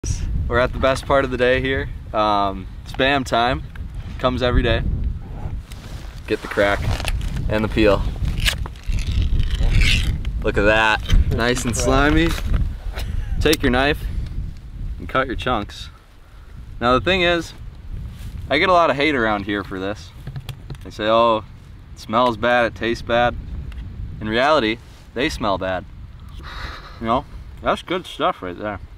We're at the best part of the day here. Spam time. Comes every day. Get the crack and the peel. Look at that. Nice and slimy. Take your knife and cut your chunks. Now the thing is, I get a lot of hate around here for this. They say, oh, it smells bad, it tastes bad. In reality, they smell bad. You know, that's good stuff right there.